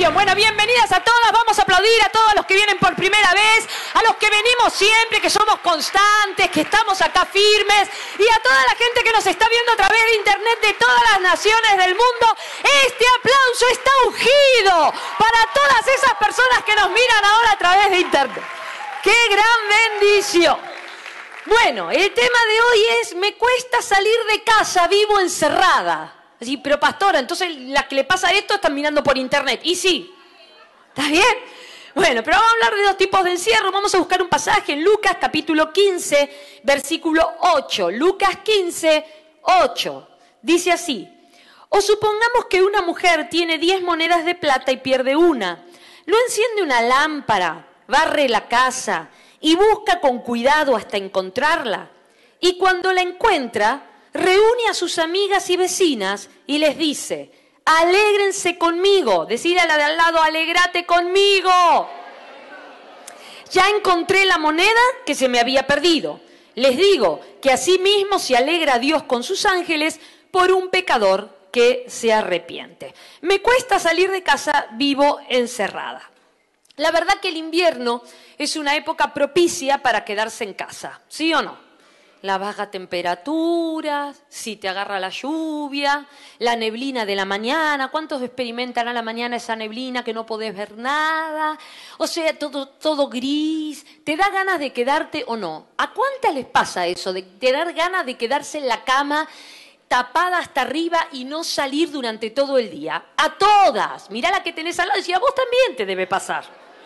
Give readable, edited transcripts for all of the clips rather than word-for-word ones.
bendición. Bueno, bienvenidas a todas. Vamos a aplaudir a todos los que vienen por primera vez, a los que venimos siempre, que somos constantes, que estamos acá firmes, y a toda la gente que nos está viendo a través de internet de todas las naciones del mundo. Este aplauso está ungido para todas esas personas que nos miran ahora a través de internet. ¡Qué gran bendición! Bueno, el tema de hoy es: me cuesta salir de casa, vivo encerrada. Sí, pero pastora, entonces las que le pasa esto están mirando por internet. Y sí, ¿está bien? Bueno, pero vamos a hablar de dos tipos de encierro. Vamos a buscar un pasaje en Lucas capítulo 15, versículo 8. Lucas 15, 8. Dice así: o supongamos que una mujer tiene 10 monedas de plata y pierde una. ¿No enciende una lámpara, barre la casa y busca con cuidado hasta encontrarla? Y cuando la encuentra, reúne a sus amigas y vecinas y les dice: alégrense conmigo. Decir a la de al lado: alégrate conmigo. Ya encontré la moneda que se me había perdido. Les digo que asimismo se alegra Dios con sus ángeles por un pecador que se arrepiente. Me cuesta salir de casa, vivo encerrada. La verdad que el invierno es una época propicia para quedarse en casa, ¿sí o no? La baja temperatura, si te agarra la lluvia, la neblina de la mañana. ¿Cuántos experimentan a la mañana esa neblina que no podés ver nada? O sea, todo gris. ¿Te da ganas de quedarte o no? ¿A cuántas les pasa eso, de dar ganas de quedarse en la cama tapada hasta arriba y no salir durante todo el día? A todas. Mirá la que tenés al lado y decís: a vos también te debe pasar.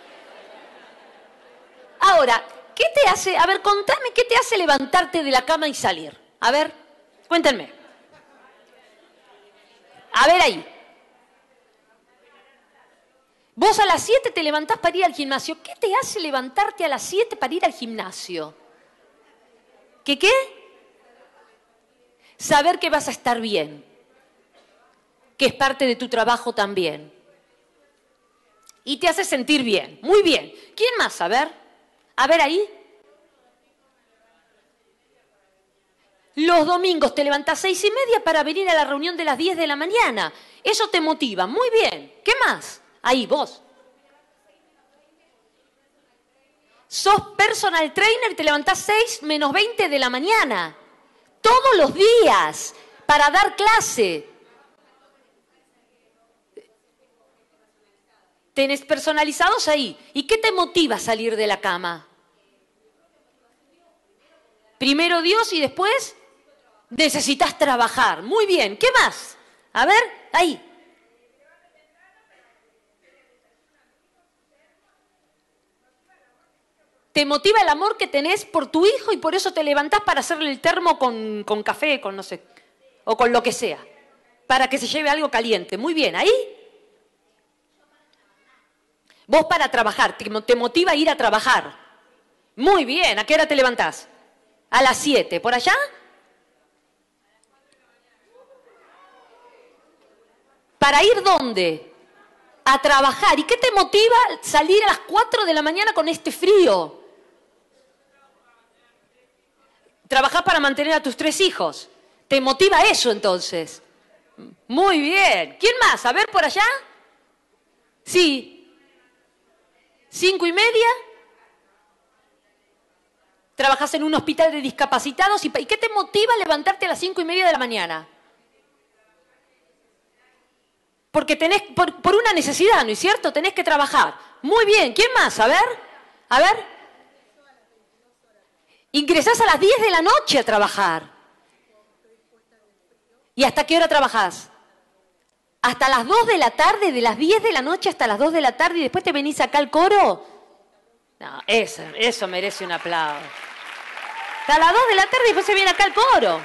Ahora, ¿qué te hace? A ver, contame, ¿qué te hace levantarte de la cama y salir? A ver, cuéntenme. A ver ahí. Vos a las 7 te levantás para ir al gimnasio. ¿Qué te hace levantarte a las 7 para ir al gimnasio? ¿Qué? Saber que vas a estar bien. Que es parte de tu trabajo también. Y te hace sentir bien. Muy bien. ¿Quién más? A ver ahí. Los domingos te levantás 6:30 para venir a la reunión de las 10 de la mañana. Eso te motiva. Muy bien. ¿Qué más? Ahí, vos. Sos personal trainer y te levantás 6 menos 20 de la mañana. Todos los días para dar clase. Tenés personalizados ahí. ¿Y qué te motiva a salir de la cama? Primero Dios y después necesitas trabajar. Muy bien. ¿Qué más? A ver, ahí. Te motiva el amor que tenés por tu hijo y por eso te levantás para hacerle el termo con café, con no sé, o con lo que sea, para que se lleve algo caliente. Muy bien. Ahí. Vos para trabajar, te motiva a ir a trabajar. Muy bien. ¿A qué hora te levantás? A las 7. ¿Por allá? ¿Para ir dónde? A trabajar. ¿Y qué te motiva salir a las 4 de la mañana con este frío? Trabajás para mantener a tus 3 hijos. ¿Te motiva eso entonces? Muy bien. ¿Quién más? A ver, ¿por allá? Sí. 5:30, trabajas en un hospital de discapacitados. ¿Y qué te motiva a levantarte a las 5:30 de la mañana? Porque tenés, por una necesidad, ¿no es cierto? Tenés que trabajar. Muy bien. ¿Quién más? A ver. Ingresás a las 10 de la noche a trabajar. ¿Y hasta qué hora trabajás? Hasta las 2 de la tarde, de las 10 de la noche hasta las 2 de la tarde, y después te venís acá al coro. No, eso merece un aplauso. Hasta las 2 de la tarde y después se viene acá al coro.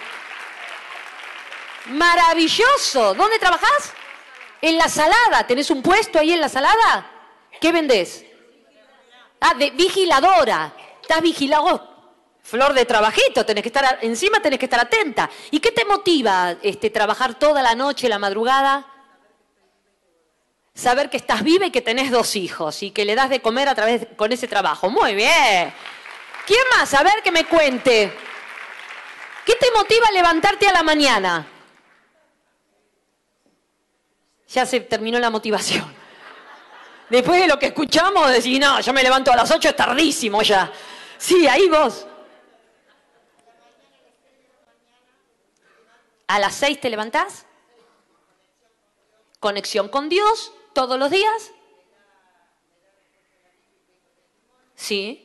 Maravilloso. ¿Dónde trabajás? En La Salada. ¿Tenés un puesto ahí en La Salada? ¿Qué vendés? Ah, de vigiladora. Estás vigilado. Flor de trabajito, tenés que estar encima, tenés que estar atenta. ¿Y qué te motiva trabajar toda la noche, la madrugada? Saber que estás viva y que tenés 2 hijos y que le das de comer con ese trabajo. Muy bien. ¿Quién más? A ver, que me cuente. ¿Qué te motiva a levantarte a la mañana? Ya se terminó la motivación. Después de lo que escuchamos, decís, no, yo me levanto a las 8, es tardísimo ya. Sí, ahí vos. ¿A las 6 te levantás? ¿Conexión con Dios todos los días? Sí.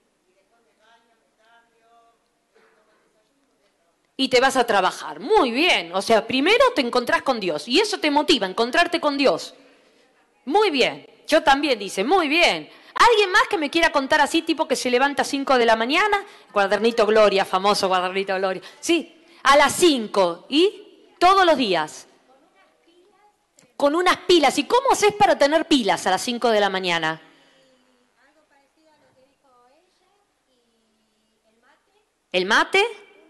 Y te vas a trabajar. Muy bien. O sea, primero te encontrás con Dios. Y eso te motiva, encontrarte con Dios. Muy bien. Yo también, dice, muy bien. ¿Alguien más que me quiera contar así, tipo que se levanta a 5 de la mañana? Cuadernito Gloria, famoso cuadernito Gloria. Sí, a las 5. ¿Y? Todos los días. Con unas pilas. ¿Y cómo haces para tener pilas a las 5 de la mañana? Algo parecido a lo que dijo ella y el mate. ¿El mate?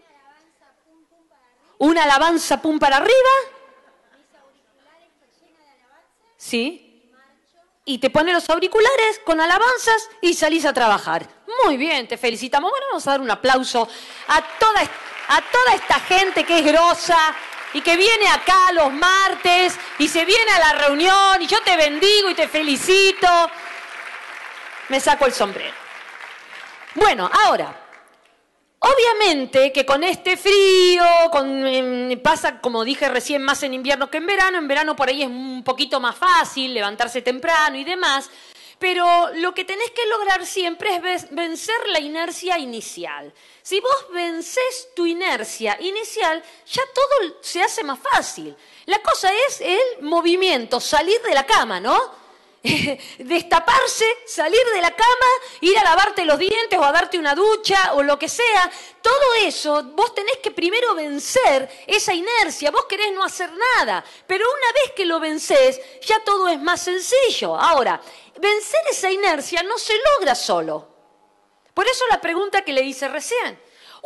Una alabanza pum para arriba. ¿Una alabanza pum para arriba? Mis auriculares que llena de alabanza. Sí. Y marcho. Y te pones los auriculares con alabanzas y salís a trabajar. Muy bien, te felicitamos. Bueno, vamos a dar un aplauso a toda esta gente que es grosa y que viene acá los martes y se viene a la reunión y yo te bendigo y te felicito. Me saco el sombrero. Bueno, ahora, obviamente que con este frío, pasa, como dije recién, más en invierno que en verano por ahí es un poquito más fácil levantarse temprano y demás, pero lo que tenés que lograr siempre es vencer la inercia inicial. Si vos vencés tu inercia inicial, ya todo se hace más fácil. La cosa es el movimiento, salir de la cama, ¿no? Destaparse, salir de la cama, ir a lavarte los dientes o a darte una ducha o lo que sea, todo eso vos tenés que primero vencer esa inercia, vos querés no hacer nada, pero una vez que lo vencés ya todo es más sencillo. Ahora, vencer esa inercia no se logra solo. Por eso la pregunta que le hice recién,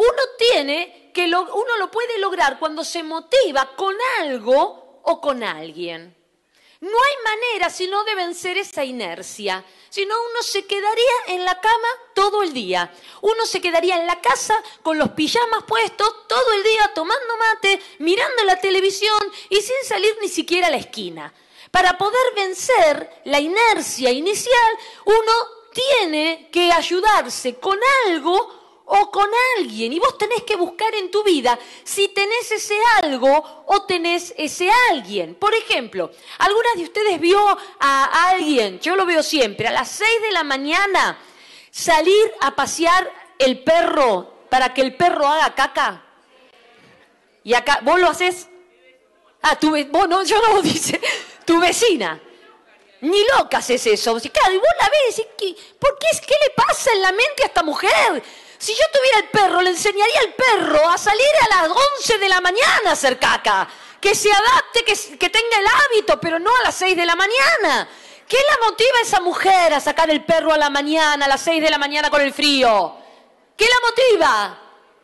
uno lo puede lograr cuando se motiva con algo o con alguien. No hay manera sino de vencer esa inercia. Si no, uno se quedaría en la cama todo el día. Uno se quedaría en la casa con los pijamas puestos todo el día tomando mate, mirando la televisión y sin salir ni siquiera a la esquina. Para poder vencer la inercia inicial, uno tiene que ayudarse con algo o con alguien. Y vos tenés que buscar en tu vida si tenés ese algo o tenés ese alguien. Por ejemplo, ¿algunas de ustedes vio a alguien, yo lo veo siempre, a las 6 de la mañana salir a pasear el perro para que el perro haga caca? Y acá, ¿vos lo haces? Ah, vos no, yo no, dice, tu vecina. Ni loca haces eso. Claro, y vos la ves, ¿qué le pasa en la mente a esta mujer? Si yo tuviera el perro, le enseñaría al perro a salir a las 11 de la mañana a hacer caca. Que se adapte, que tenga el hábito, pero no a las 6 de la mañana. ¿Qué la motiva a esa mujer a sacar el perro a la mañana, a las 6 de la mañana con el frío? ¿Qué la motiva?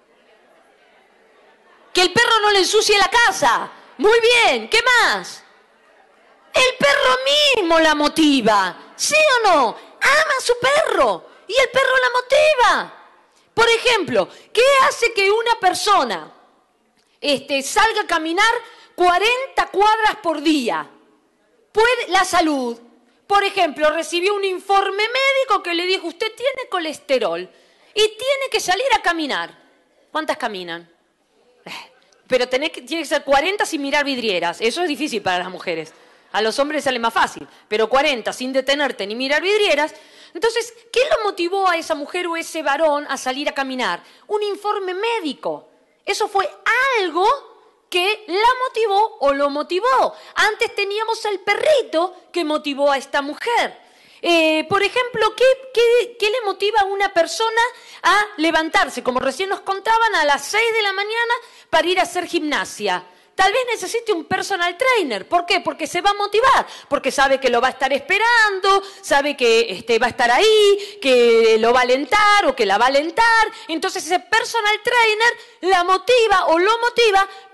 Que el perro no le ensucie la casa. Muy bien, ¿qué más? El perro mismo la motiva. ¿Sí o no? Ama a su perro y el perro la motiva. Por ejemplo, ¿qué hace que una persona salga a caminar 40 cuadras por día? La salud. Por ejemplo, recibió un informe médico que le dijo, usted tiene colesterol y tiene que salir a caminar. ¿Cuántas caminan? Pero tiene que ser 40 sin mirar vidrieras. Eso es difícil para las mujeres. A los hombres sale más fácil, pero 40 sin detenerte ni mirar vidrieras. Entonces, ¿qué lo motivó a esa mujer o ese varón a salir a caminar? Un informe médico. Eso fue algo que la motivó o lo motivó. Antes teníamos al perrito que motivó a esta mujer. Por ejemplo, ¿qué le motiva a una persona a levantarse? Como recién nos contaban, a las 6 de la mañana para ir a hacer gimnasia. Tal vez necesite un personal trainer. ¿Por qué? Porque se va a motivar, porque sabe que lo va a estar esperando, sabe que va a estar ahí, que lo va a alentar o que la va a alentar. Entonces ese personal trainer la motiva o lo motiva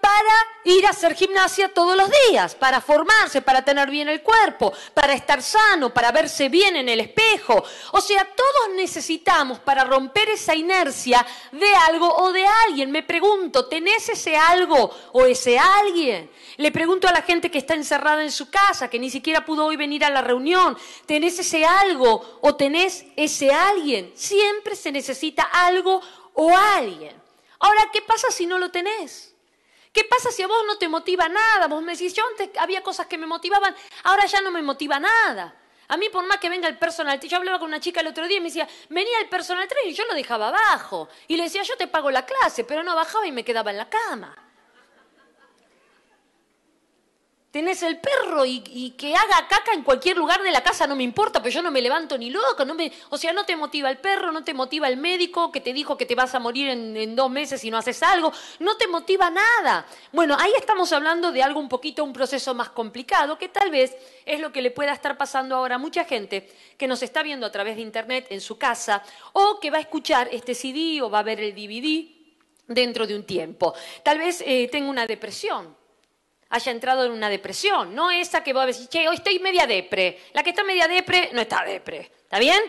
para ir a hacer gimnasia todos los días, para formarse, para tener bien el cuerpo, para estar sano, para verse bien en el espejo. O sea, todos necesitamos para romper esa inercia de algo o de alguien. Me pregunto, ¿tenés ese algo o ese alguien? Le pregunto a la gente que está encerrada en su casa, que ni siquiera pudo hoy venir a la reunión, ¿tenés ese algo o tenés ese alguien? Siempre se necesita algo o alguien. Ahora, ¿qué pasa si no lo tenés? ¿Qué pasa si a vos no te motiva nada? Vos me decís, yo antes había cosas que me motivaban, ahora ya no me motiva nada. A mí por más que venga el personal, yo hablaba con una chica el otro día y me decía, venía el personal trainer y yo lo dejaba abajo. Y le decía, yo te pago la clase, pero no bajaba y me quedaba en la cama. Tenés el perro y que haga caca en cualquier lugar de la casa, no me importa, pero yo no me levanto ni loco. O sea, no te motiva el perro, no te motiva el médico que te dijo que te vas a morir en 2 meses si no haces algo. No te motiva nada. Bueno, ahí estamos hablando de algo un proceso más complicado, que tal vez es lo que le pueda estar pasando ahora a mucha gente que nos está viendo a través de internet en su casa o que va a escuchar este CD o va a ver el DVD dentro de un tiempo. Tal vez tenga una depresión. Haya entrado en una depresión, no esa que vos decís, che, hoy estoy media depre. La que está media depre no está depre, ¿está bien?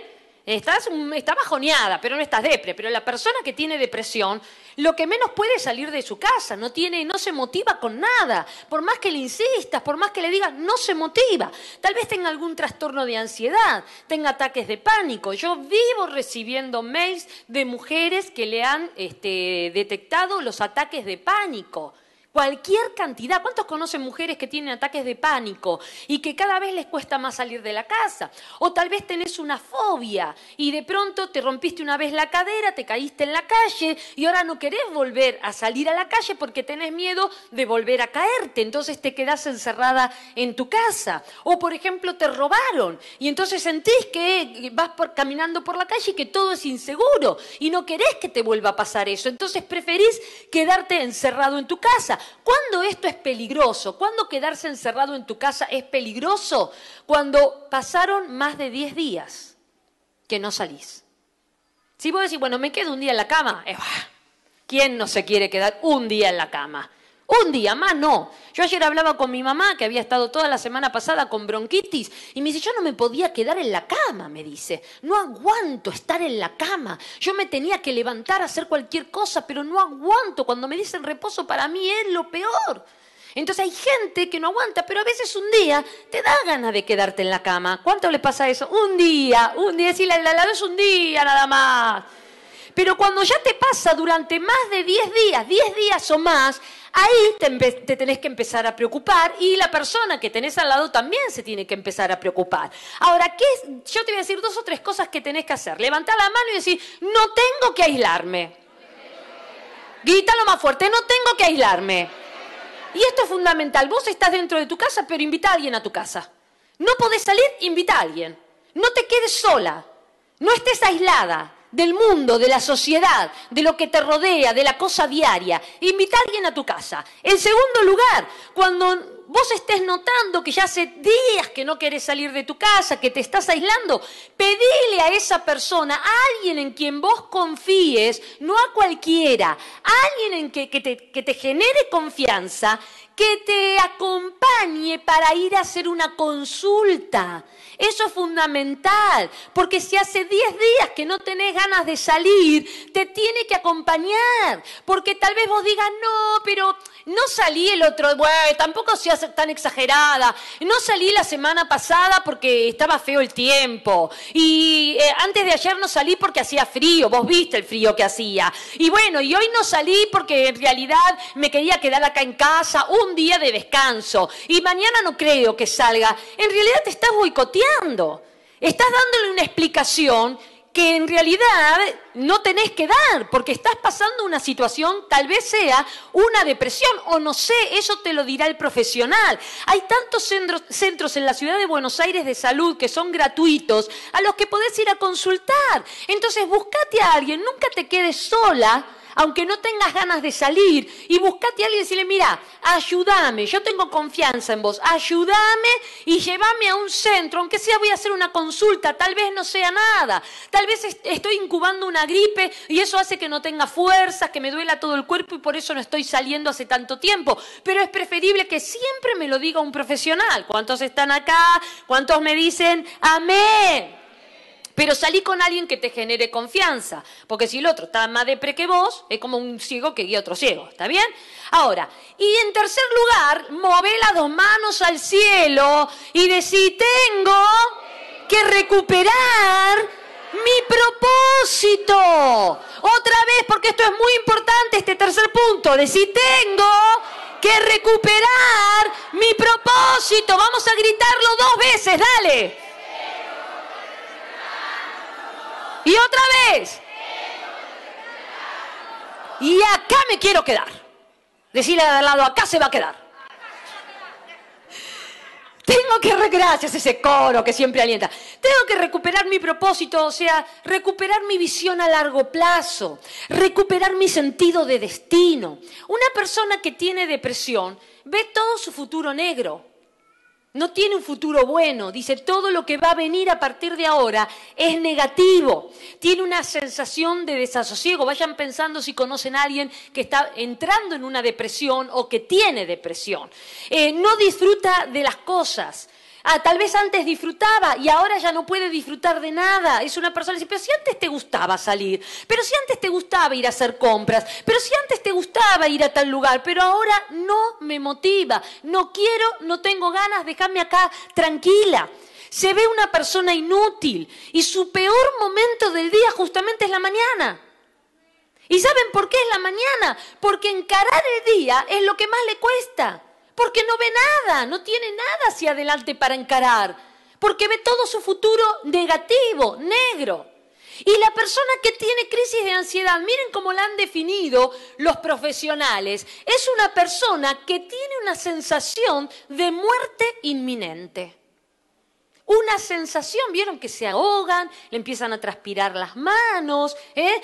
Está bajoneada, pero no estás depre. Pero la persona que tiene depresión, lo que menos puede es salir de su casa, no se motiva con nada. Por más que le insistas, por más que le digas, no se motiva. Tal vez tenga algún trastorno de ansiedad, tenga ataques de pánico. Yo vivo recibiendo mails de mujeres que le han detectado los ataques de pánico. Cualquier cantidad. ¿Cuántos conocen mujeres que tienen ataques de pánico y que cada vez les cuesta más salir de la casa? O tal vez tenés una fobia y de pronto te rompiste una vez la cadera, te caíste en la calle y ahora no querés volver a salir a la calle porque tenés miedo de volver a caerte. Entonces te quedás encerrada en tu casa. O por ejemplo te robaron y entonces sentís que vas caminando por la calle y que todo es inseguro y no querés que te vuelva a pasar eso. Entonces preferís quedarte encerrado en tu casa. ¿Cuándo esto es peligroso? ¿Cuándo quedarse encerrado en tu casa es peligroso? Cuando pasaron más de 10 días que no salís. Si vos decís, bueno, me quedo un día en la cama, ¿quién no se quiere quedar un día en la cama? Un día más no. Yo ayer hablaba con mi mamá, que había estado toda la semana pasada con bronquitis, y me dice, yo no me podía quedar en la cama, me dice. No aguanto estar en la cama. Yo me tenía que levantar a hacer cualquier cosa, pero no aguanto. Cuando me dicen reposo, para mí es lo peor. Entonces hay gente que no aguanta, pero a veces un día te da ganas de quedarte en la cama. ¿Cuánto le pasa eso? Un día, decirle al lado es un día nada más. Pero cuando ya te pasa durante más de 10 días o más, ahí te tenés que empezar a preocupar y la persona que tenés al lado también se tiene que empezar a preocupar. Ahora, yo te voy a decir 2 o 3 cosas que tenés que hacer. Levantar la mano y decir, no tengo que aislarme. Grítalo más fuerte, no tengo que aislarme. Y esto es fundamental. Vos estás dentro de tu casa, pero invita a alguien a tu casa. No podés salir, invita a alguien. No te quedes sola. No estés aislada del mundo, de la sociedad, de lo que te rodea, de la cosa diaria. Invita a alguien a tu casa. En segundo lugar, cuando vos estés notando que ya hace días que no querés salir de tu casa, que te estás aislando, pedile a esa persona, a alguien en quien vos confíes, no a cualquiera, a alguien en que te genere confianza, que te acompañe para ir a hacer una consulta. Eso es fundamental, porque si hace 10 días que no tenés ganas de salir, te tiene que acompañar, porque tal vez vos digas, no, pero no salí el otro, bueno, tampoco seas tan exagerada, no salí la semana pasada porque estaba feo el tiempo, y antes de ayer no salí porque hacía frío, vos viste el frío que hacía, y bueno, y hoy no salí porque en realidad me quería quedar acá en casa un día de descanso, y mañana no creo que salga. En realidad te estás boicoteando, estás dándole una explicación que en realidad no tenés que dar, porque estás pasando una situación, tal vez sea una depresión, o no sé, eso te lo dirá el profesional. Hay tantos centros en la ciudad de Buenos Aires de salud que son gratuitos, a los que podés ir a consultar. Entonces, buscate a alguien, nunca te quedes sola aunque no tengas ganas de salir, y buscate a alguien y decirle, mira, ayúdame, yo tengo confianza en vos, ayúdame y llévame a un centro, aunque sea voy a hacer una consulta, tal vez no sea nada, tal vez estoy incubando una gripe y eso hace que no tenga fuerzas, que me duela todo el cuerpo y por eso no estoy saliendo hace tanto tiempo, pero es preferible que siempre me lo diga un profesional. ¿Cuántos están acá? ¿Cuántos me dicen amén? Pero salí con alguien que te genere confianza, porque si el otro está más depre que vos, es como un ciego que guía a otro ciego, ¿está bien? Ahora, y en tercer lugar, mové las dos manos al cielo y decí, tengo que recuperar mi propósito. Otra vez, porque esto es muy importante, este tercer punto, decí, tengo que recuperar mi propósito. Vamos a gritarlo 2 veces, dale. Y otra vez. Y acá me quiero quedar. Decirle de al lado, acá se va a quedar. Tengo que, gracias a ese coro que siempre alienta, tengo que recuperar mi propósito, o sea, recuperar mi visión a largo plazo, recuperar mi sentido de destino. Una persona que tiene depresión ve todo su futuro negro. No tiene un futuro bueno, dice todo lo que va a venir a partir de ahora es negativo. Tiene una sensación de desasosiego. Vayan pensando si conocen a alguien que está entrando en una depresión o que tiene depresión. No disfruta de las cosas. Tal vez antes disfrutaba y ahora ya no puede disfrutar de nada. Es una persona que dice, pero si antes te gustaba salir, pero si antes te gustaba ir a hacer compras, pero si antes te gustaba ir a tal lugar, pero ahora no me motiva, no quiero, no tengo ganas, déjame acá tranquila. Se ve una persona inútil y su peor momento del día justamente es la mañana. ¿Y saben por qué es la mañana? Porque encarar el día es lo que más le cuesta. Porque no ve nada, no tiene nada hacia adelante para encarar. Porque ve todo su futuro negativo, negro. Y la persona que tiene crisis de ansiedad, miren cómo la han definido los profesionales, es una persona que tiene una sensación de muerte inminente. Una sensación, vieron que se ahogan, le empiezan a transpirar las manos,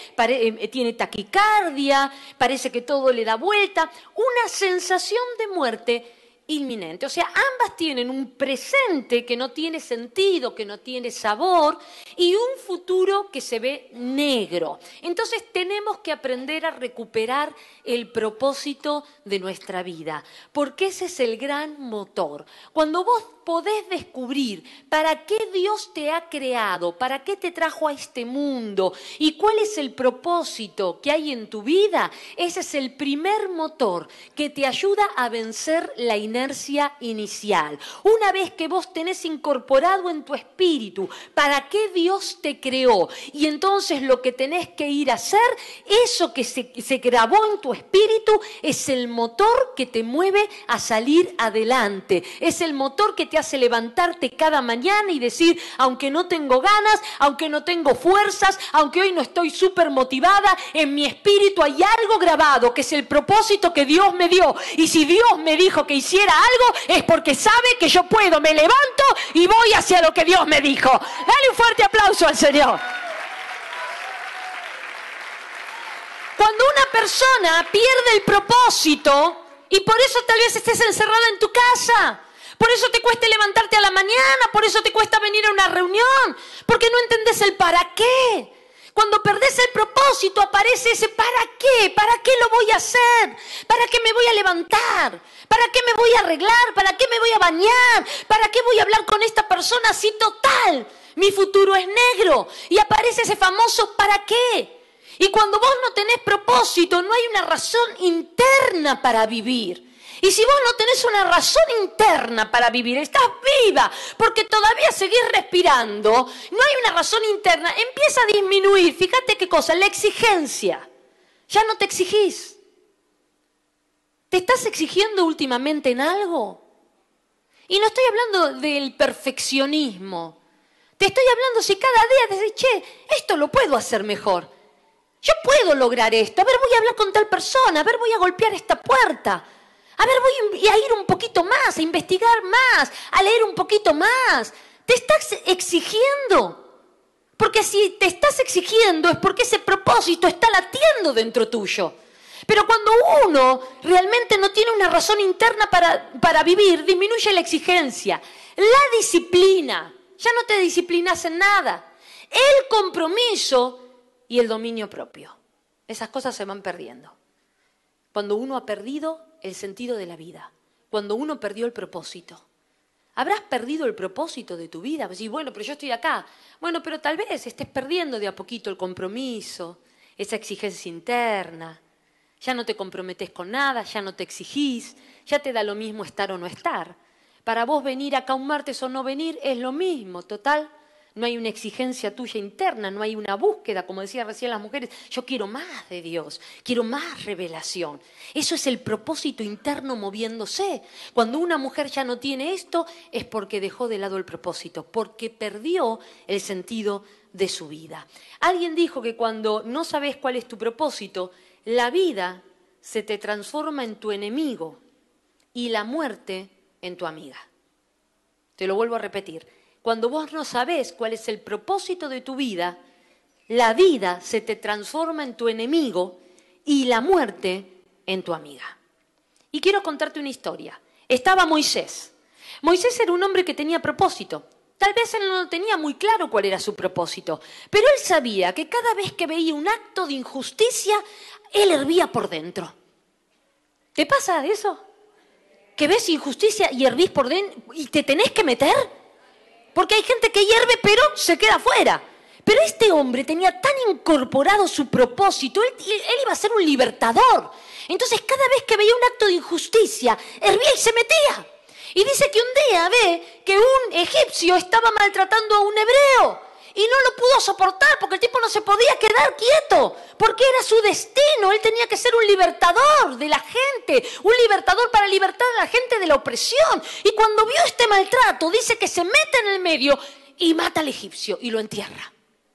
tiene taquicardia, parece que todo le da vuelta, una sensación de muerte inminente. O sea, ambas tienen un presente que no tiene sentido, que no tiene sabor y un futuro que se ve negro. Entonces tenemos que aprender a recuperar el propósito de nuestra vida, porque ese es el gran motor. Cuando vos podés descubrir para qué Dios te ha creado, para qué te trajo a este mundo y cuál es el propósito que hay en tu vida, ese es el primer motor que te ayuda a vencer la inercia inicial. Una vez que vos tenés incorporado en tu espíritu para qué Dios te creó y entonces lo que tenés que ir a hacer, eso que se grabó en tu espíritu es el motor que te mueve a salir adelante, es el motor que te hace levantarte cada mañana y decir, aunque no tengo ganas, aunque no tengo fuerzas, aunque hoy no estoy súper motivada, en mi espíritu hay algo grabado que es el propósito que Dios me dio. Y si Dios me dijo que hiciera algo, es porque sabe que yo puedo, me levanto y voy hacia lo que Dios me dijo. Dale un fuerte aplauso al Señor. Cuando una persona pierde el propósito, y por eso tal vez estés encerrada en tu casa, por eso te cuesta levantarte a la mañana, por eso te cuesta venir a una reunión, porque no entendés el para qué. Cuando perdés el propósito aparece ese ¿para qué? ¿Para qué lo voy a hacer? ¿Para qué me voy a levantar? ¿Para qué me voy a arreglar? ¿Para qué me voy a bañar? ¿Para qué voy a hablar con esta persona así total? Mi futuro es negro. Y aparece ese famoso ¿para qué? Y cuando vos no tenés propósito, no hay una razón interna para vivir. Y si vos no tenés una razón interna para vivir, estás viva porque todavía seguís respirando, no hay una razón interna, empieza a disminuir. Fíjate qué cosa, la exigencia. Ya no te exigís. ¿Te estás exigiendo últimamente en algo? Y no estoy hablando del perfeccionismo. Te estoy hablando si cada día decís, che, esto lo puedo hacer mejor. Yo puedo lograr esto. A ver, voy a hablar con tal persona. A ver, voy a golpear esta puerta. A ver, voy a ir un poquito más, a investigar más, a leer un poquito más. Te estás exigiendo. Porque si te estás exigiendo es porque ese propósito está latiendo dentro tuyo. Pero cuando uno realmente no tiene una razón interna para vivir, disminuye la exigencia. La disciplina, ya no te disciplinas en nada. El compromiso y el dominio propio. Esas cosas se van perdiendo. Cuando uno ha perdido el sentido de la vida. Cuando uno perdió el propósito. ¿Habrás perdido el propósito de tu vida? Pues sí, bueno, pero yo estoy acá. Bueno, pero tal vez estés perdiendo de a poquito el compromiso, esa exigencia interna. Ya no te comprometes con nada, ya no te exigís, ya te da lo mismo estar o no estar. Para vos venir acá un martes o no venir es lo mismo, total. No hay una exigencia tuya interna, no hay una búsqueda, como decían recién las mujeres. Yo quiero más de Dios, quiero más revelación. Eso es el propósito interno moviéndose. Cuando una mujer ya no tiene esto, es porque dejó de lado el propósito, porque perdió el sentido de su vida. Alguien dijo que cuando no sabes cuál es tu propósito, la vida se te transforma en tu enemigo y la muerte en tu amiga. Te lo vuelvo a repetir. Cuando vos no sabés cuál es el propósito de tu vida, la vida se te transforma en tu enemigo y la muerte en tu amiga. Y quiero contarte una historia. Estaba Moisés. Moisés era un hombre que tenía propósito. Tal vez él no tenía muy claro cuál era su propósito, pero él sabía que cada vez que veía un acto de injusticia, él hervía por dentro. ¿Te pasa eso? ¿Que ves injusticia y hervís por dentro y te tenés que meter? Porque hay gente que hierve pero se queda fuera. Pero este hombre tenía tan incorporado su propósito, él iba a ser un libertador. Entonces cada vez que veía un acto de injusticia, hervía y se metía. Y dice que un día ve que un egipcio estaba maltratando a un hebreo. Y no lo pudo soportar porque el tipo no se podía quedar quieto. Porque era su destino. Él tenía que ser un libertador de la gente. Un libertador para libertar a la gente de la opresión. Y cuando vio este maltrato, dice que se mete en el medio y mata al egipcio y lo entierra.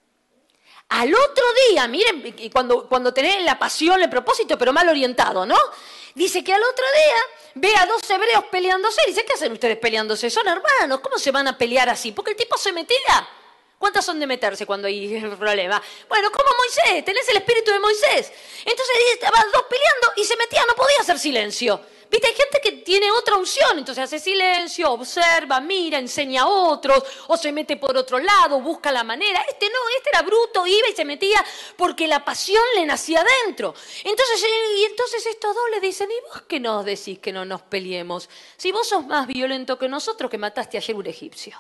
Al otro día, miren, cuando tenés la pasión, el propósito, pero mal orientado, ¿no? Dice que al otro día ve a dos hebreos peleándose y dice, ¿qué hacen ustedes peleándose? Son hermanos, ¿cómo se van a pelear así? Porque el tipo se metía. ¿Cuántas son de meterse cuando hay problema? Bueno, como Moisés, tenés el espíritu de Moisés. Entonces estaban dos peleando y se metía, no podía hacer silencio. Viste, hay gente que tiene otra unción, entonces hace silencio, observa, mira, enseña a otros, o se mete por otro lado, busca la manera. Este no, este era bruto, iba y se metía porque la pasión le nacía adentro. Entonces estos dos le dicen, ¿y vos qué nos decís que no nos peleemos? Si vos sos más violento que nosotros que mataste ayer un egipcio.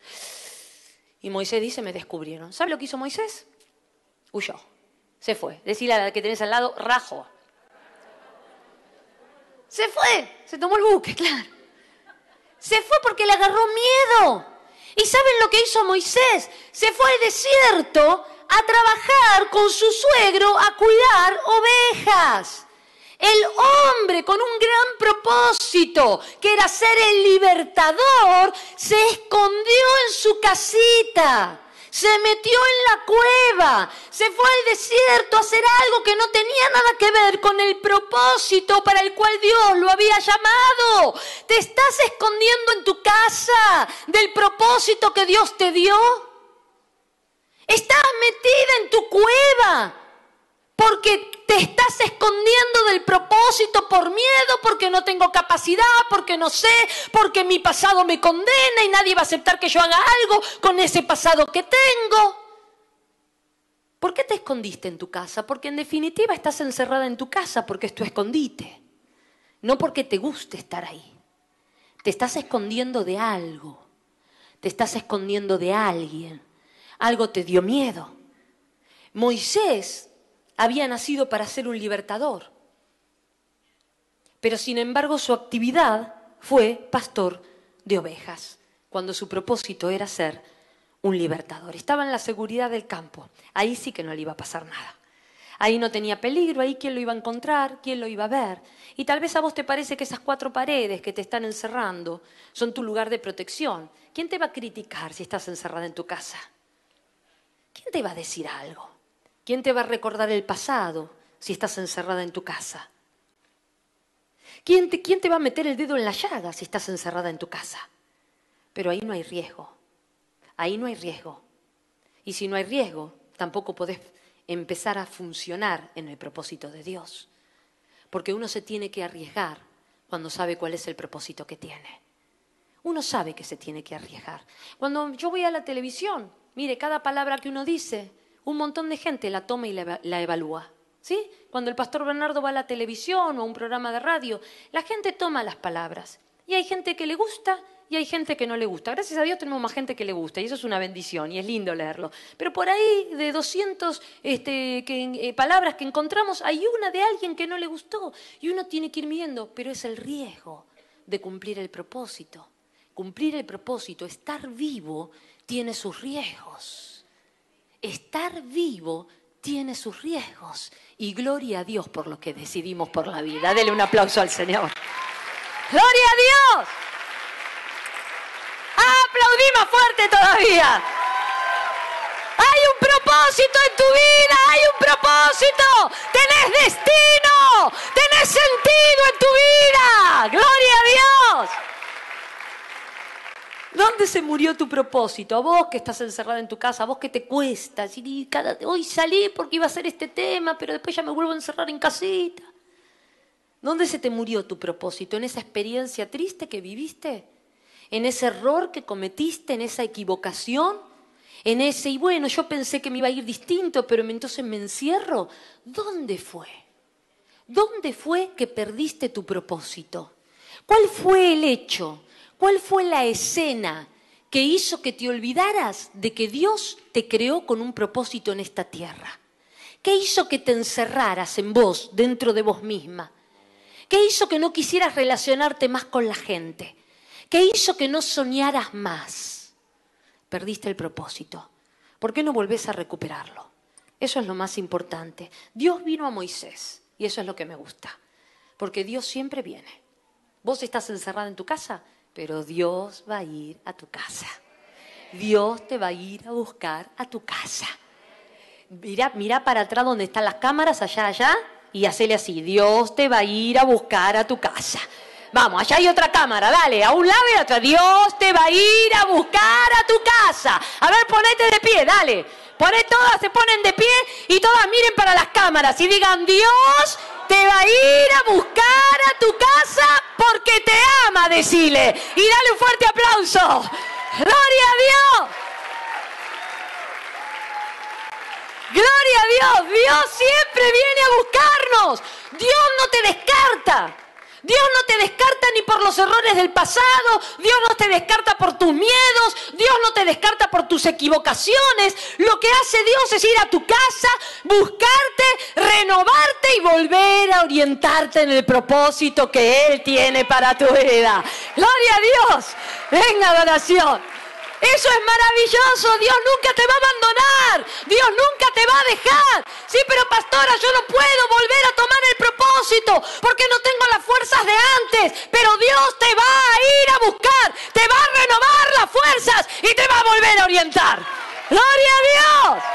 Y Moisés dice, me descubrieron. ¿Sabe lo que hizo Moisés? Huyó. Se fue. Decile a la que tenés al lado, rajó. Se fue. Se tomó el buque, claro. Se fue porque le agarró miedo. ¿Y saben lo que hizo Moisés? Se fue al desierto a trabajar con su suegro a cuidar ovejas. El hombre con un gran propósito, que era ser el libertador, se escondió en su casita, se metió en la cueva, se fue al desierto a hacer algo que no tenía nada que ver con el propósito para el cual Dios lo había llamado. ¿Te estás escondiendo en tu casa del propósito que Dios te dio? ¿Estás metida en tu cueva porque te estás escondiendo del propósito por miedo, porque no tengo capacidad, porque no sé, porque mi pasado me condena y nadie va a aceptar que yo haga algo con ese pasado que tengo? ¿Por qué te escondiste en tu casa? Porque en definitiva estás encerrada en tu casa porque es tu escondite, no porque te guste estar ahí. Te estás escondiendo de algo, te estás escondiendo de alguien, algo te dio miedo. Moisés había nacido para ser un libertador, pero sin embargo su actividad fue pastor de ovejas, cuando su propósito era ser un libertador. Estaba en la seguridad del campo, ahí sí que no le iba a pasar nada. Ahí no tenía peligro, ahí quién lo iba a encontrar, quién lo iba a ver. Y tal vez a vos te parece que esas 4 paredes que te están encerrando son tu lugar de protección. ¿Quién te va a criticar si estás encerrada en tu casa? ¿Quién te va a decir algo? ¿Quién te va a recordar el pasado si estás encerrada en tu casa? ¿Quién te va a meter el dedo en la llaga si estás encerrada en tu casa? Pero ahí no hay riesgo. Ahí no hay riesgo. Y si no hay riesgo, tampoco podés empezar a funcionar en el propósito de Dios. Porque uno se tiene que arriesgar cuando sabe cuál es el propósito que tiene. Uno sabe que se tiene que arriesgar. Cuando yo voy a la televisión, mire, cada palabra que uno dice, un montón de gente la toma y la evalúa. ¿Sí? Cuando el pastor Bernardo va a la televisión o a un programa de radio, la gente toma las palabras. Y hay gente que le gusta y hay gente que no le gusta. Gracias a Dios tenemos más gente que le gusta y eso es una bendición y es lindo leerlo. Pero por ahí de 200 palabras que encontramos, hay una de alguien que no le gustó y uno tiene que ir midiendo, pero es el riesgo de cumplir el propósito. Cumplir el propósito, estar vivo, tiene sus riesgos. Estar vivo tiene sus riesgos. Y gloria a Dios por lo que decidimos por la vida. Dele un aplauso al Señor. ¡Gloria a Dios! ¡Aplaudí más fuerte todavía! ¡Hay un propósito en tu vida! ¡Hay un propósito! ¡Tenés destino! ¡Tenés sentido en tu vida! ¡Gloria a Dios! ¿Dónde se murió tu propósito? A vos que estás encerrada en tu casa, a vos que te cuesta. Hoy salí porque iba a hacer este tema, pero después ya me vuelvo a encerrar en casita. ¿Dónde se te murió tu propósito? ¿En esa experiencia triste que viviste? ¿En ese error que cometiste? ¿En esa equivocación? ¿En ese, y bueno, yo pensé que me iba a ir distinto, pero entonces me encierro? ¿Dónde fue? ¿Dónde fue que perdiste tu propósito? ¿Cuál fue el hecho? ¿Cuál fue la escena que hizo que te olvidaras de que Dios te creó con un propósito en esta tierra? ¿Qué hizo que te encerraras en vos, dentro de vos misma? ¿Qué hizo que no quisieras relacionarte más con la gente? ¿Qué hizo que no soñaras más? Perdiste el propósito. ¿Por qué no volvés a recuperarlo? Eso es lo más importante. Dios vino a Moisés y eso es lo que me gusta. Porque Dios siempre viene. Vos estás encerrada en tu casa, pero Dios va a ir a tu casa. Dios te va a ir a buscar a tu casa. Mira para atrás donde están las cámaras, allá, y hacele así. Dios te va a ir a buscar a tu casa. Vamos, allá hay otra cámara, dale, a un lado y a otro. Dios te va a ir a buscar a tu casa. A ver, ponete de pie, dale. Todas se ponen de pie y todas miren para las cámaras y digan, Dios te va a ir a buscar a tu casa porque te ama, decile. Y dale un fuerte aplauso. ¡Gloria a Dios! ¡Gloria a Dios! Dios siempre viene a buscarnos. Dios no te descarta. Dios no te descarta ni por los errores del pasado, Dios no te descarta por tus miedos, Dios no te descarta por tus equivocaciones. Lo que hace Dios es ir a tu casa, buscarte, renovarte y volver a orientarte en el propósito que Él tiene para tu vida. ¡Gloria a Dios! Venga, adoración. Eso es maravilloso. Dios nunca te va a abandonar. Dios nunca te va a dejar. Sí, pero pastora, yo no puedo volver a tomar el propósito porque no tengo las fuerzas de antes. Pero Dios te va a ir a buscar, te va a renovar las fuerzas y te va a volver a orientar. ¡Gloria a Dios!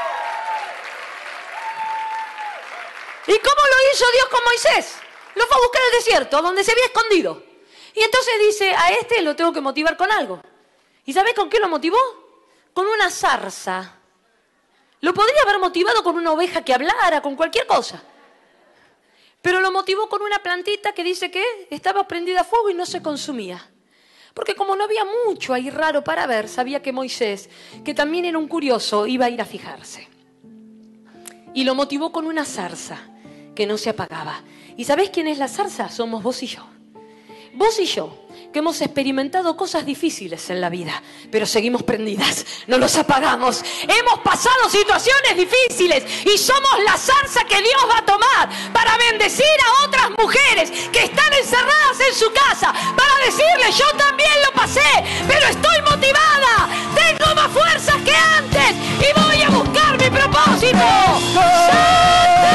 ¿Y cómo lo hizo Dios con Moisés? Lo fue a buscar al desierto, donde se había escondido. Y entonces dice, a este lo tengo que motivar con algo. ¿Y sabés con qué lo motivó? Con una zarza. Lo podría haber motivado con una oveja que hablara, con cualquier cosa. Pero lo motivó con una plantita que dice que estaba prendida a fuego y no se consumía. Porque como no había mucho ahí raro para ver, sabía que Moisés, que también era un curioso, iba a ir a fijarse. Y lo motivó con una zarza que no se apagaba. ¿Y sabés quién es la zarza? Somos vos y yo. Vos y yo, que hemos experimentado cosas difíciles en la vida, pero seguimos prendidas, no nos apagamos. Hemos pasado situaciones difíciles y somos la zarza que Dios va a tomar para bendecir a otras mujeres que están encerradas en su casa, para decirles, yo también lo pasé, pero estoy motivada, tengo más fuerzas que antes y voy a buscar mi propósito. ¡Santo!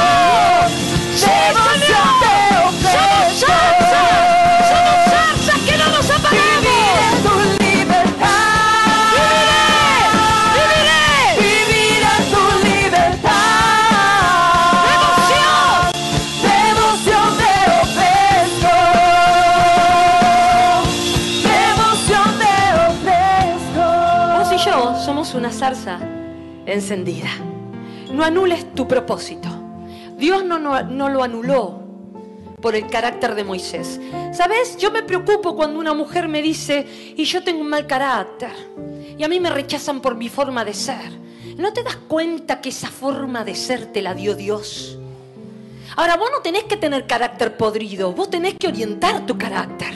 ¡Somos zarza! Una zarza encendida. No anules tu propósito. Dios no lo anuló por el carácter de Moisés. ¿Sabes? Yo me preocupo cuando una mujer me dice, y yo tengo un mal carácter, y a mí me rechazan por mi forma de ser. ¿No te das cuenta que esa forma de ser te la dio Dios? Ahora, vos no tenés que tener carácter podrido, vos tenés que orientar tu carácter.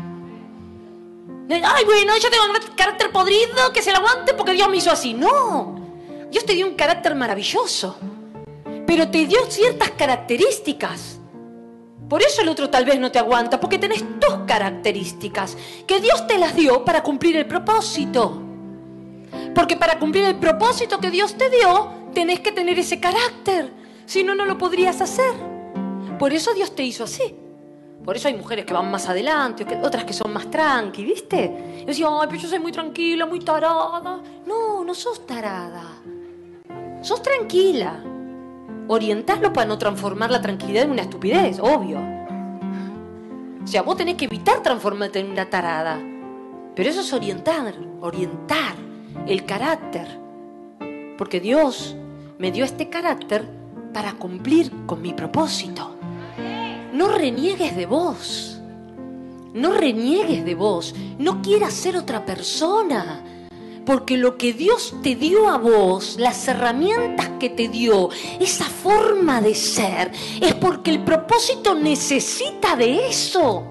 Ay, bueno, yo tengo un carácter podrido, que se lo aguante porque Dios me hizo así. No, Dios te dio un carácter maravilloso, pero te dio ciertas características. Por eso el otro tal vez no te aguanta, porque tenés tus características, que Dios te las dio para cumplir el propósito. Porque para cumplir el propósito que Dios te dio, tenés que tener ese carácter. Si no, no lo podrías hacer. Por eso Dios te hizo así. Por eso hay mujeres que van más adelante, otras que son más tranqui, ¿viste? Y decían, ay, pero yo soy muy tranquila, muy tarada. No, no sos tarada. Sos tranquila. Orientalo para no transformar la tranquilidad en una estupidez, obvio. O sea, vos tenés que evitar transformarte en una tarada. Pero eso es orientar el carácter. Porque Dios me dio este carácter para cumplir con mi propósito. No reniegues de vos. No reniegues de vos. No quieras ser otra persona. Porque lo que Dios te dio a vos, las herramientas que te dio, esa forma de ser, es porque el propósito necesita de eso.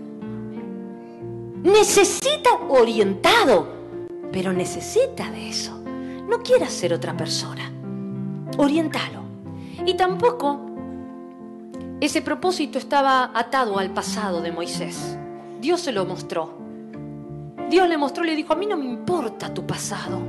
Necesita orientado, pero necesita de eso. No quieras ser otra persona. Oriéntalo. Y tampoco ese propósito estaba atado al pasado de Moisés. Dios se lo mostró. Dios le mostró, le dijo, a mí no me importa tu pasado.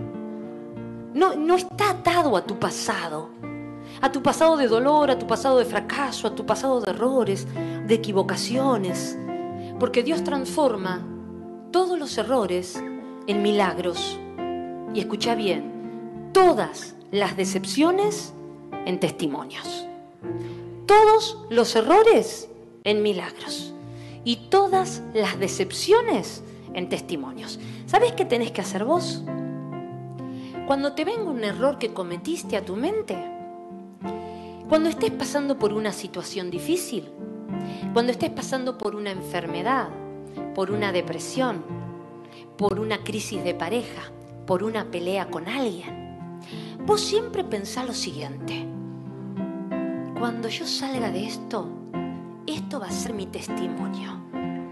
No está atado a tu pasado de dolor, a tu pasado de fracaso, a tu pasado de errores, de equivocaciones. Porque Dios transforma todos los errores en milagros. Y escucha bien, todas las decepciones en testimonios. Todos los errores en milagros. Y todas las decepciones en testimonios. ¿Sabes qué tenés que hacer vos? Cuando te venga un error que cometiste a tu mente, cuando estés pasando por una situación difícil, cuando estés pasando por una enfermedad, por una depresión, por una crisis de pareja, por una pelea con alguien, vos siempre pensá lo siguiente: cuando yo salga de esto va a ser mi testimonio.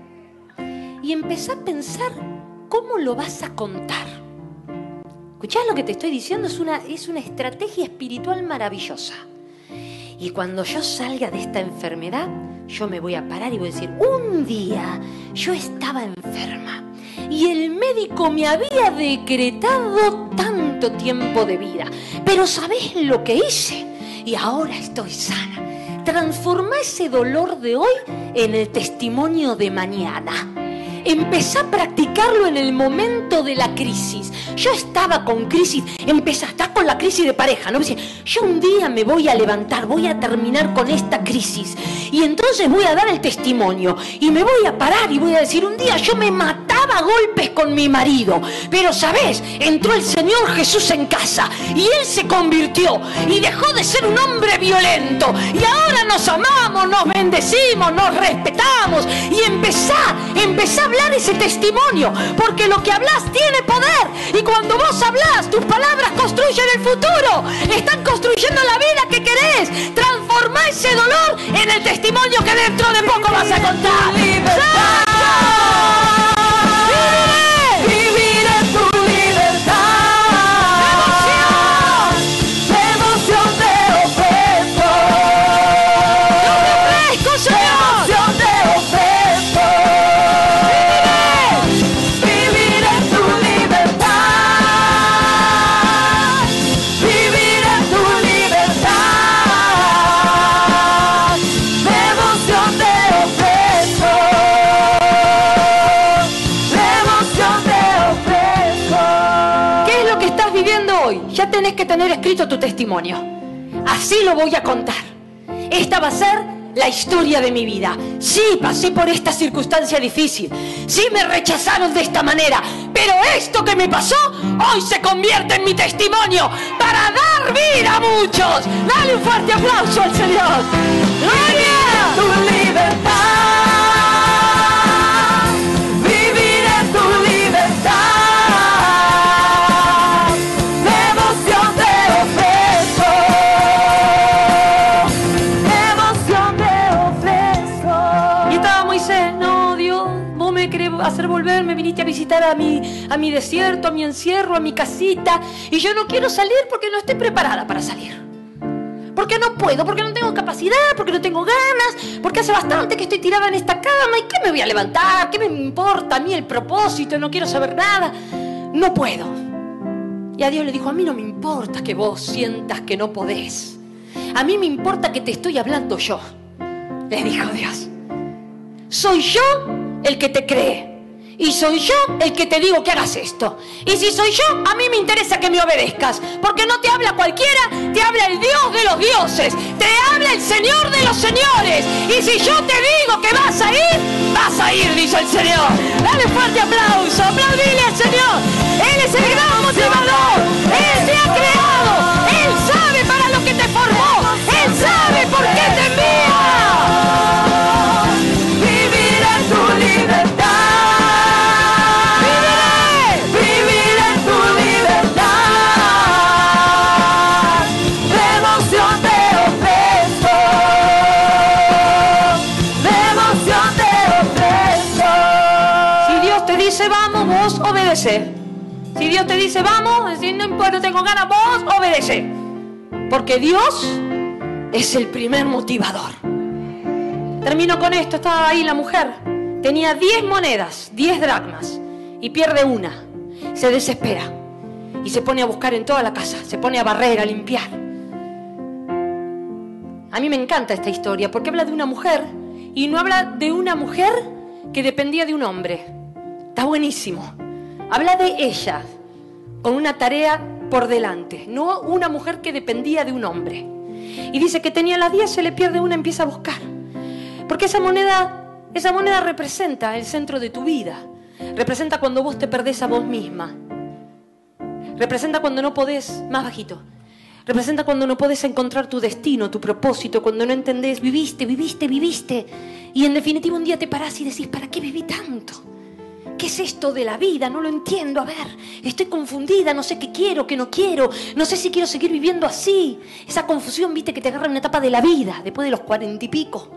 Y empezá a pensar cómo lo vas a contar. ¿Escuchás lo que te estoy diciendo? Es una estrategia espiritual maravillosa. Y cuando yo salga de esta enfermedad, yo me voy a parar y voy a decir, un día yo estaba enferma y el médico me había decretado tanto tiempo de vida. Pero ¿sabés lo que hice? Y ahora estoy sana. Transformá ese dolor de hoy en el testimonio de mañana. Empezá a practicarlo en el momento de la crisis. Yo estaba con crisis, estás con la crisis de pareja, ¿no? Yo un día me voy a levantar, voy a terminar con esta crisis y entonces voy a dar el testimonio y me voy a parar y voy a decir, un día yo me mataba a golpes con mi marido, pero ¿sabés? Entró el Señor Jesús en casa y Él se convirtió y dejó de ser un hombre violento y ahora nos amamos, nos bendecimos, nos respetamos y empezá a hablar ese testimonio, porque lo que hablas tiene poder y cuando vos hablas, tus palabras construyen el futuro, están construyendo la vida que querés. Transformá ese dolor en el testimonio que dentro de poco vas a contar. Ya tenés que tener escrito tu testimonio. Así lo voy a contar. Esta va a ser la historia de mi vida. Sí, pasé por esta circunstancia difícil. Sí, me rechazaron de esta manera. Pero esto que me pasó, hoy se convierte en mi testimonio para dar vida a muchos. Dale un fuerte aplauso al Señor. ¡Gloria! Tu libertad. Vivir en tu libertad. Devoción te ofrezco. Devoción te ofrezco. Y estaba Moisés, no, Dios, vos me querés hacer volver, me viniste a visitar a mi desierto, a mi encierro, a mi casita, y yo no quiero salir porque no estoy preparada para salir. Porque no puedo, porque no tengo capacidad, porque no tengo ganas, porque hace bastante que estoy tirada en esta cama, ¿y qué me voy a levantar? ¿Qué me importa a mí el propósito? No quiero saber nada, no puedo. Y a Dios le dijo, a mí no me importa que vos sientas que no podés. A mí me importa que te estoy hablando yo. Le dijo Dios. Soy yo el que te cree. Y soy yo el que te digo que hagas esto. Y si soy yo, a mí me interesa que me obedezcas. Porque no te habla cualquiera, te habla el Dios de los dioses. Te habla el Señor de los señores. Y si yo te digo que vas a ir, dice el Señor. Dale un fuerte aplauso, aplaudile al Señor. Él es el gran motivador. Él te ha creado. Él sabe para lo que te formó. Él sabe por qué te envía. Vivir en tu libertad. Vos obedece. Si Dios te dice vamos, si no importa, no tengo ganas, vos obedece. Porque Dios es el primer motivador. Termino con esto. Estaba ahí la mujer. Tenía 10 monedas, 10 dracmas, y pierde una. Se desespera y se pone a buscar en toda la casa. Se pone a barrer, a limpiar. A mí me encanta esta historia porque habla de una mujer y no habla de una mujer que dependía de un hombre. Está buenísimo. Habla de ella con una tarea por delante, no una mujer que dependía de un hombre. Y dice que tenía las 10, se le pierde una, empieza a buscar. Porque esa moneda representa el centro de tu vida. Representa cuando vos te perdés a vos misma. Representa cuando no podés, más bajito. Representa cuando no podés encontrar tu destino, tu propósito, cuando no entendés, viviste. Y en definitiva un día te parás y decís, ¿para qué viví tanto? ¿Qué es esto de la vida? No lo entiendo. A ver, estoy confundida, no sé qué quiero, qué no quiero. No sé si quiero seguir viviendo así. Esa confusión, viste, que te agarra en una etapa de la vida, después de los 40 y pico.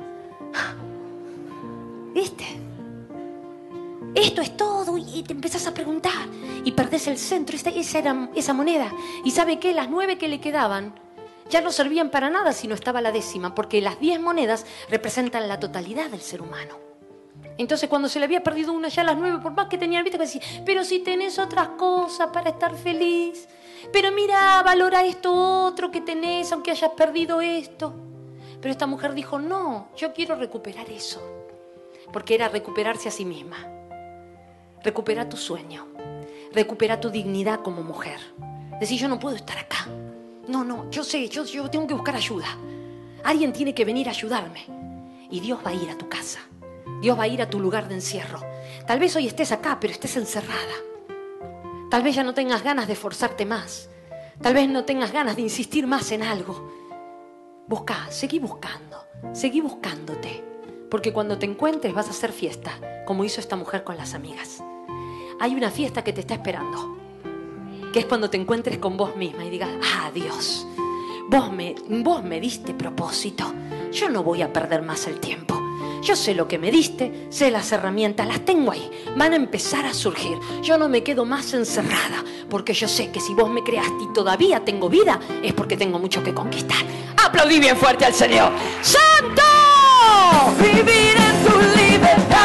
¿Viste? Esto es todo y te empezás a preguntar. Y perdés el centro. Esa era esa moneda. ¿Y sabe qué? Las 9 que le quedaban ya no servían para nada si no estaba la 10ª. Porque las 10 monedas representan la totalidad del ser humano. Entonces cuando se le había perdido una, ya las 9, por más que tenían, viste, que decía, pero si tenés otras cosas para estar feliz, pero mira, valora esto otro que tenés, aunque hayas perdido esto. Pero esta mujer dijo, no, yo quiero recuperar eso, porque era recuperarse a sí misma. Recupera tu sueño, recupera tu dignidad como mujer. Decir, yo no puedo estar acá. No, yo sé, yo tengo que buscar ayuda. Alguien tiene que venir a ayudarme. Y Dios va a ir a tu casa. Dios va a ir a tu lugar de encierro. Tal vez hoy estés acá, pero estés encerrada. Tal vez ya no tengas ganas de esforzarte más. Tal vez no tengas ganas de insistir más en algo. Busca, seguí buscándote. Porque cuando te encuentres vas a hacer fiesta, como hizo esta mujer con las amigas. Hay una fiesta que te está esperando, que es cuando te encuentres con vos misma y digas, Dios, vos me diste propósito. Yo no voy a perder más el tiempo. Yo sé lo que me diste, sé las herramientas, las tengo ahí. Van a empezar a surgir. Yo no me quedo más encerrada, porque yo sé que si vos me creaste y todavía tengo vida, es porque tengo mucho que conquistar. Aplaudí bien fuerte al Señor. ¡Santo! Vivir en tu libertad.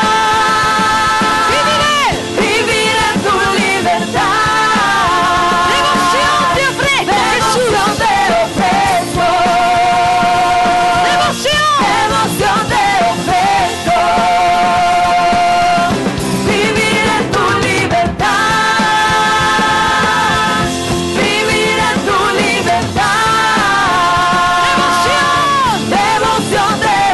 Vivir en tu libertad. Devoción te ofrezco, Jesús. Devoción te ofrezco. Devoción te ofrezco. Vivir en tu libertad. Vivir en tu libertad. Devoción te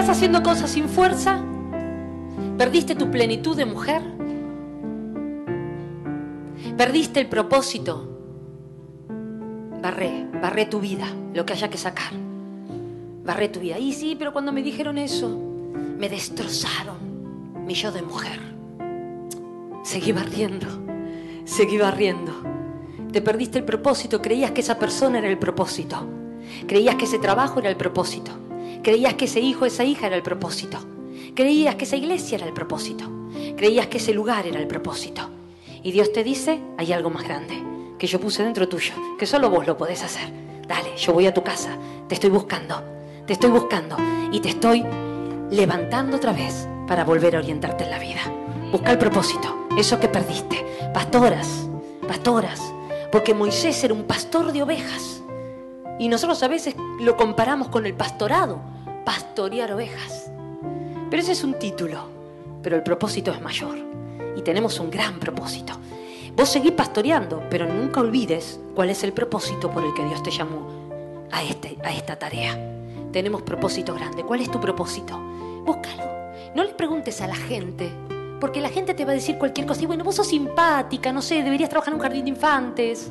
¿Estás haciendo cosas sin fuerza? ¿Perdiste tu plenitud de mujer? ¿Perdiste el propósito? Barré tu vida, lo que haya que sacar. Barré tu vida. Y sí, pero cuando me dijeron eso, me destrozaron mi yo de mujer. Seguí barriendo. Te perdiste el propósito, creías que esa persona era el propósito. Creías que ese trabajo era el propósito. Creías que ese hijo, esa hija era el propósito. Creías que esa iglesia era el propósito. Creías que ese lugar era el propósito. Y Dios te dice, hay algo más grande que yo puse dentro tuyo, que solo vos lo podés hacer. Dale, yo voy a tu casa, te estoy buscando y te estoy levantando otra vez para volver a orientarte en la vida. Busca el propósito, eso que perdiste. Pastoras, porque Moisés era un pastor de ovejas y nosotros a veces lo comparamos con el pastorado, pastorear ovejas. Pero ese es un título, pero el propósito es mayor y tenemos un gran propósito. Vos seguís pastoreando, pero nunca olvides cuál es el propósito por el que Dios te llamó a esta tarea. Tenemos propósito grande. ¿Cuál es tu propósito? Búscalo. No le preguntes a la gente, porque la gente te va a decir cualquier cosa. Y bueno, vos sos simpática, no sé, deberías trabajar en un jardín de infantes.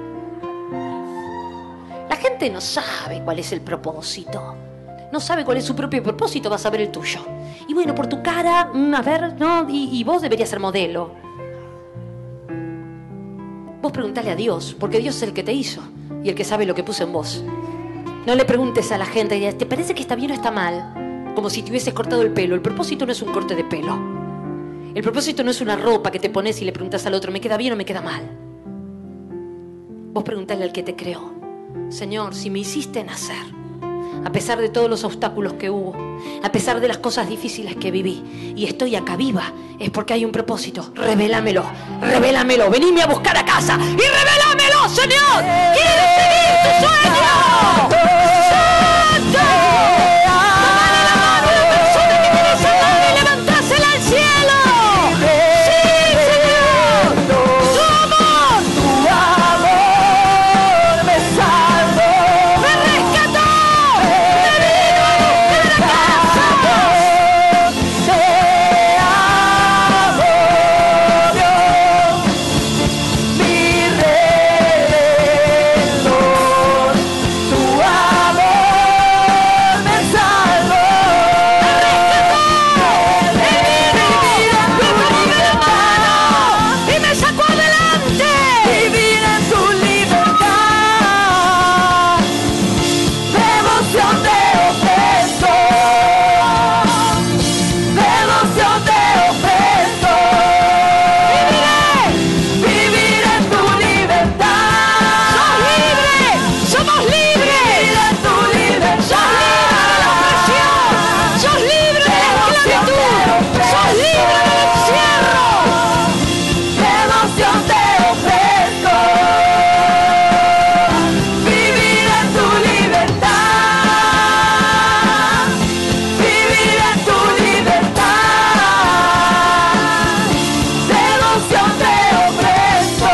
La gente no sabe cuál es el propósito. No sabe cuál es su propio propósito, va a saber el tuyo. Y bueno, por tu cara, a ver, ¿no? Y vos deberías ser modelo. Vos preguntale a Dios, porque Dios es el que te hizo y el que sabe lo que puso en vos. No le preguntes a la gente, ¿te parece que está bien o está mal? Como si te hubieses cortado el pelo. El propósito no es un corte de pelo. El propósito no es una ropa que te pones y le preguntas al otro, ¿me queda bien o me queda mal? Vos preguntale al que te creó, Señor, si me hiciste nacer, a pesar de todos los obstáculos que hubo, a pesar de las cosas difíciles que viví, y estoy acá viva, es porque hay un propósito. Revélamelo, venime a buscar a casa y revélamelo, Señor. ¡Quiero seguir tu sueño! ¡Santo! Tomale la mano a la persona que tienes al lado y levantásela al cielo. ¡Sí, Señor! ¡Somos! Tu amor me salvó, ¡Me rescató! ¡Me vino a buscar a casa! te amo, Dios, mi Redentor. Tu amor me salvó, ¡Y me sacó adelante! vivir en tu libertad, devoción te ofrezco, devoción te ofrezco, vivir en tu libertad, ¡Sos libre! ¡Somos libres! vivir en tu libertad, ¡Sos libre de la esclavitud! ¡Sos libre del encierro! devoción te ofrezco, vivir en tu libertad, vivir en tu libertad, devoción te ofrezco,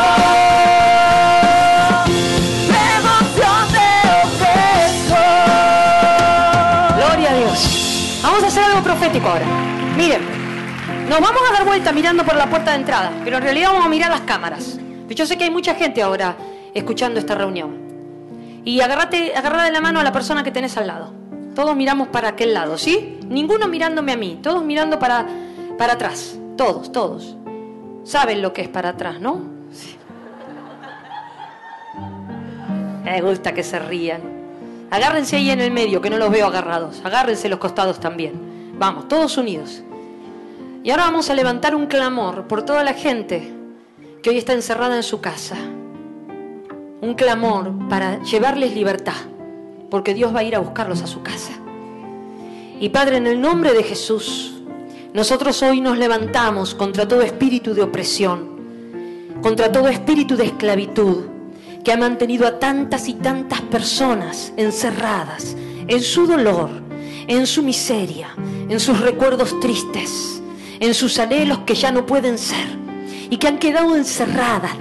devoción te ofrezco. Gloria a Dios. Vamos a hacer algo profético ahora. Miren, nos vamos a dar vuelta mirando por la puerta de entrada, pero en realidad vamos a mirar las cámaras. Yo sé que hay mucha gente ahora escuchando esta reunión. Y agarrá de la mano a la persona que tenés al lado. Todos miramos para aquel lado, ¿sí? Ninguno mirándome a mí, todos mirando para atrás. Todos. Saben lo que es para atrás, ¿no? Sí. Me gusta que se rían. Agárrense ahí en el medio, que no los veo agarrados. Agárrense los costados también. Vamos, todos unidos. Y ahora vamos a levantar un clamor por toda la gente que hoy está encerrada en su casa. Un clamor para llevarles libertad, porque Dios va a ir a buscarlos a su casa. Y Padre, en el nombre de Jesús, nosotros hoy nos levantamos contra todo espíritu de opresión, contra todo espíritu de esclavitud que ha mantenido a tantas y tantas personas encerradas en su dolor, en su miseria, en sus recuerdos tristes, en sus anhelos que ya no pueden ser y que han quedado encerradas,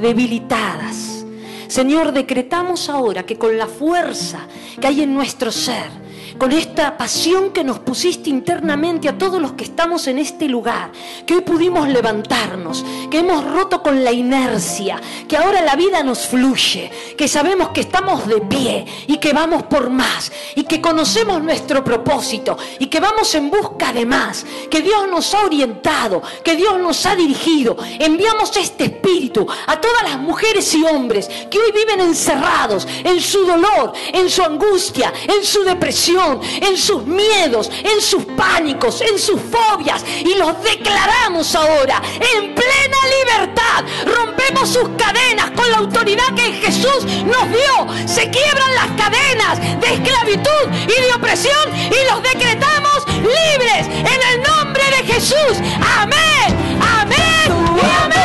debilitadas. Señor, decretamos ahora que con la fuerza que hay en nuestro ser, con esta pasión que nos pusiste internamente a todos los que estamos en este lugar, que hoy pudimos levantarnos, que hemos roto con la inercia, que ahora la vida nos fluye, que sabemos que estamos de pie y que vamos por más, y que conocemos nuestro propósito y que vamos en busca de más, que Dios nos ha orientado, que Dios nos ha dirigido. Enviamos este espíritu a todas las mujeres y hombres que hoy viven encerrados en su dolor, en su angustia, en su depresión, en sus miedos, en sus pánicos, en sus fobias, y los declaramos ahora en plena libertad. Rompemos sus cadenas con la autoridad que Jesús nos dio. Se quiebran las cadenas de esclavitud y de opresión y los decretamos libres en el nombre de Jesús. Amén, amén y amén.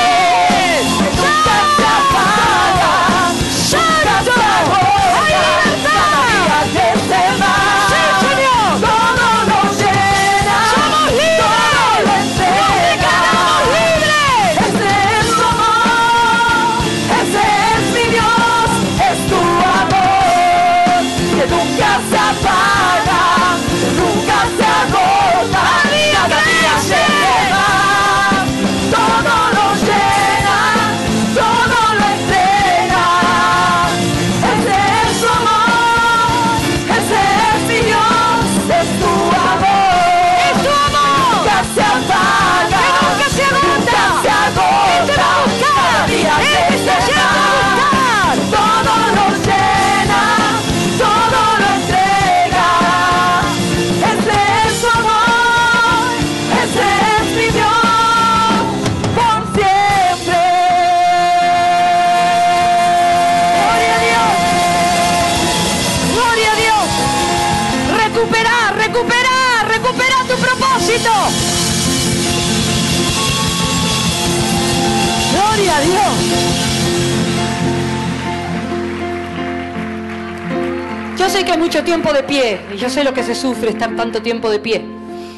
Gloria a Dios. Yo sé que hay mucho tiempo de pie, y yo sé lo que se sufre estar tanto tiempo de pie,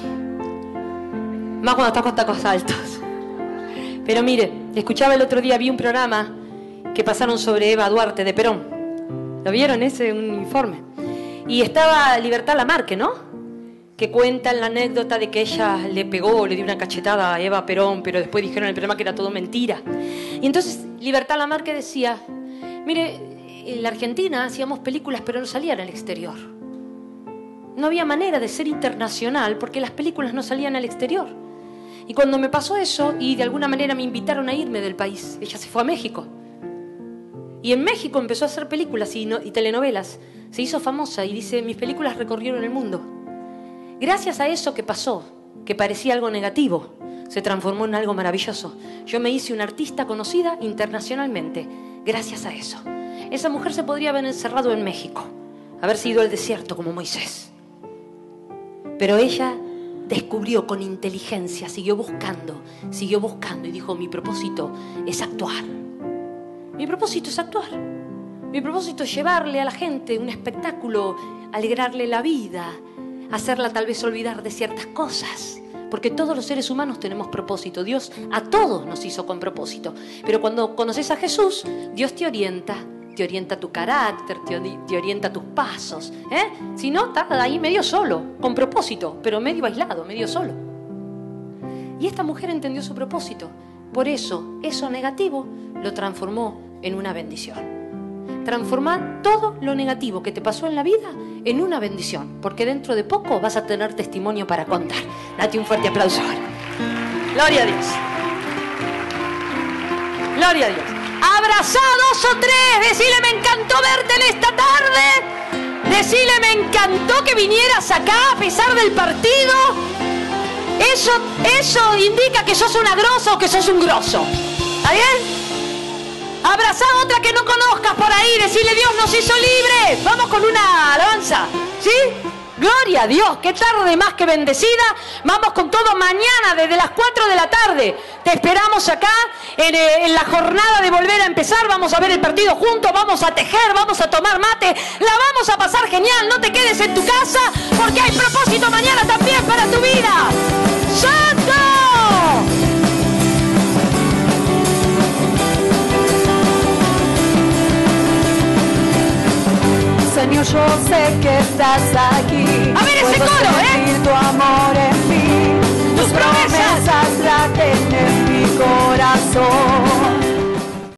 más cuando estás con tacos altos. Pero mire, escuchaba el otro día, vi un programa que pasaron sobre Eva Duarte de Perón. ¿Lo vieron ese? Un informe. Y estaba Libertad Lamarque, ¿no? Que cuentan la anécdota de que ella le pegó, le dio una cachetada a Eva Perón, pero después dijeron en el programa que era todo mentira. Y entonces Libertad Lamarque decía, mire, en la Argentina hacíamos películas pero no salían al exterior. No había manera de ser internacional porque las películas no salían al exterior. Y cuando me pasó eso, y de alguna manera me invitaron a irme del país, ella se fue a México. Y en México empezó a hacer películas y telenovelas. Se hizo famosa y dice, mis películas recorrieron el mundo. Gracias a eso que pasó, que parecía algo negativo, se transformó en algo maravilloso. Yo me hice una artista conocida internacionalmente, gracias a eso. Esa mujer se podría haber encerrado en México, haberse ido al desierto como Moisés. Pero ella descubrió con inteligencia, siguió buscando y dijo, mi propósito es actuar. Mi propósito es actuar. Mi propósito es llevarle a la gente un espectáculo, alegrarle la vida, hacerla tal vez olvidar de ciertas cosas, porque todos los seres humanos tenemos propósito. Dios a todos nos hizo con propósito, pero cuando conoces a Jesús, Dios te orienta tu carácter, te orienta tus pasos, Si no, estás ahí medio solo, con propósito, pero medio aislado, medio solo. Y esta mujer entendió su propósito, por eso negativo lo transformó en una bendición. Transformar todo lo negativo que te pasó en la vida en una bendición, porque dentro de poco vas a tener testimonio para contar. Date un fuerte aplauso. Gloria a Dios. Gloria a Dios. Abrazados o tres, decile me encantó verte en esta tarde. Decile me encantó que vinieras acá a pesar del partido. Eso indica que sos una grosa o que sos un grosso. ¿Está bien? Abrazá a otra que no conozcas por ahí, decirle Dios nos hizo libres. Vamos con una alabanza, ¿sí? Gloria a Dios, qué tarde más que bendecida. Vamos con todo mañana desde las 4 de la tarde. Te esperamos acá en la jornada de volver a empezar. Vamos a ver el partido juntos, vamos a tejer, vamos a tomar mate. La vamos a pasar genial, no te quedes en tu casa porque hay propósito mañana también para tu vida. ¡Santo! Señor. yo sé que estás aquí. A ver ese Puedo